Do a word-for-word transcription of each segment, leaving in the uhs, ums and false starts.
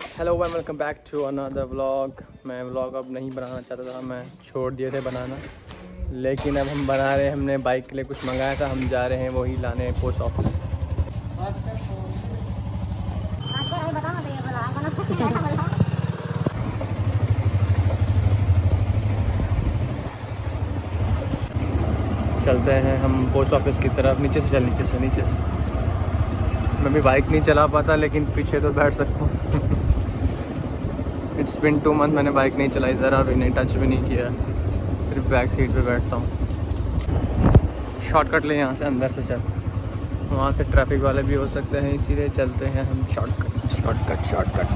Hello one welcome back to another vlog. मैं vlog अब नहीं बनाना चाहता था, मैं छोड़ दिए थे बनाना, लेकिन अब हम बना रहे हैं। हमने बाइक के लिए कुछ मंगाया था, हम जा रहे हैं वही लाने पोस्ट ऑफिस। चलते हैं हम पोस्ट ऑफिस की तरफ। नीचे से चल, नीचे से नीचे से मैं भी बाइक नहीं चला पाता, लेकिन पीछे तो बैठ सकता हूँ। इट्स बिन टू मंथ मैंने बाइक नहीं चलाई, ज़रा भी नहीं, टच भी नहीं किया, सिर्फ बैक सीट पे बैठता हूँ। शॉर्टकट ले यहाँ से, अंदर से चल, वहाँ से ट्रैफिक वाले भी हो सकते हैं, इसीलिए चलते हैं हम शॉर्टकट शॉर्टकट शॉर्टकट।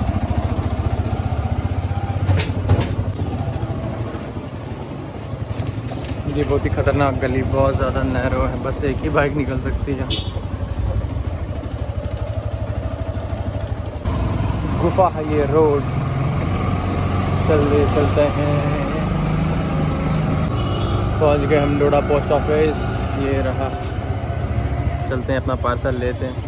ये बहुत ही ख़तरनाक गली, बहुत ज़्यादा नैरो है, बस एक ही बाइक निकल सकती है। गुफा है ये रोड, चल चलते हैं। पहुंच गए हम डोडा पोस्ट ऑफिस, ये रहा। चलते हैं अपना पार्सल लेते हैं।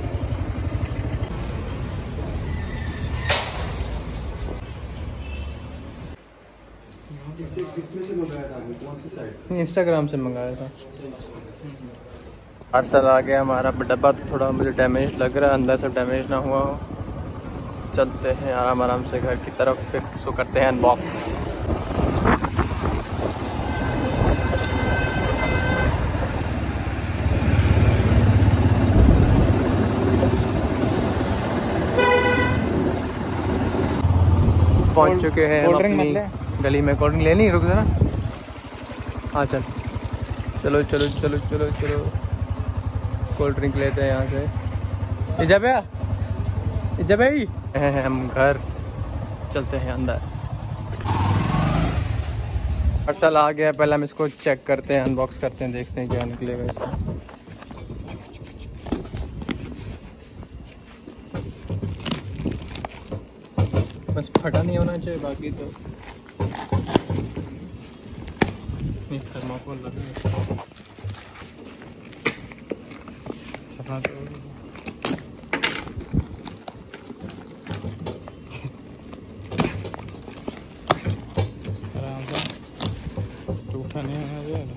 किसमें से मंगाया था? कौन सी साइट से? इंस्टाग्राम से मंगाया था। पार्सल आ गया हमारा। डब्बा थोड़ा मुझे डैमेज लग रहा है, अंदर से डैमेज ना हुआ हो। चलते हैं आराम आराम से घर की तरफ, फिर इसको करते हैं अनबॉक्स। पहुंच चुके हैं हम अपनी गली में। कोल्ड ड्रिंक लेनी, रुक जरा। हाँ चल, चलो चलो चलो चलो चलो कोल्ड ड्रिंक लेते हैं यहाँ से। इजा भैया, इजा भाई, हम घर चलते हैं अंदर। पार्सल आ गया, पहले हम इसको चेक करते हैं, अनबॉक्स करते हैं, देखते हैं क्या निकलेगा इसका। बस फटा नहीं होना चाहिए, बाकी तो थर्माकोल लग रहा है। टूटा नहीं होना चाहिए।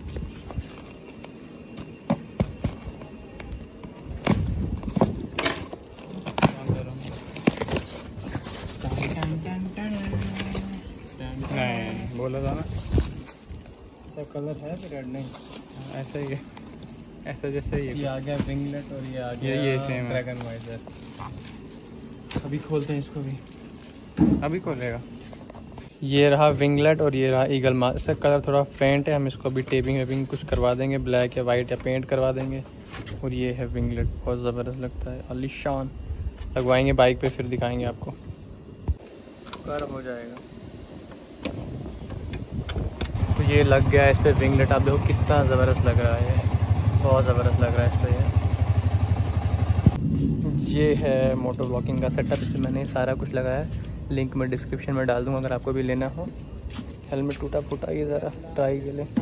नहीं बोला था ना, ऐसा कलर है कि रेड नहीं, ऐसा ही है, ऐसा जैसे ही है। ये आ गया विंगलेट और ये आ गया ये, ये सेम ड्रैगन वाइजर। अभी खोलते हैं इसको भी, अभी खोलेगा। ये रहा विंगलेट और ये रहा ईगल मास्क। इसका कलर थोड़ा फेंट है, हम इसको अभी टेपिंग वेपिंग कुछ करवा देंगे, ब्लैक या वाइट या पेंट करवा देंगे। और ये है विंगलेट, बहुत ज़बरदस्त लगता है, आलीशान। लगवाएंगे बाइक पे, फिर दिखाएंगे आपको, गर्म हो जाएगा। तो ये लग गया है इस पर विंगलेट, आप देखो कितना ज़बरदस्त लग रहा है, बहुत ज़बरदस्त लग रहा है इस पर। ये ये है मोटो ब्लॉगिंग का सेटअप, इसमें मैंने सारा कुछ लगाया है, लिंक मैं डिस्क्रिप्शन में डाल दूँगा अगर आपको भी लेना हो। हेलमेट टूटा फूटा, ये ज़रा ट्राई के लिए।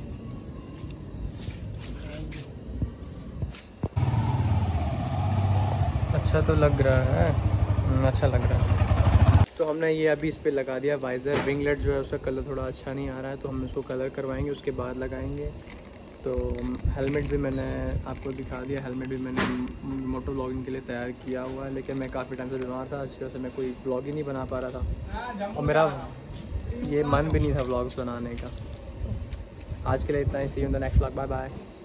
अच्छा तो लग रहा है, अच्छा लग रहा है। तो हमने ये अभी इस पे लगा दिया वाइज़र। विंगलेट जो है उसका कलर थोड़ा अच्छा नहीं आ रहा है, तो हम इसको कलर करवाएंगे, उसके बाद लगाएंगे। तो हेलमेट भी मैंने आपको दिखा दिया, हेलमेट भी मैंने मोटो ब्लॉगिंग के लिए तैयार किया हुआ है, लेकिन मैं काफ़ी टाइम से बीमार था, इस वजह से मैं कोई ब्लॉग ही नहीं बना पा रहा था, और मेरा ये मन भी नहीं था ब्लॉग्स बनाने का। आज के लिए इतना ही, see you in the next blog, bye bye.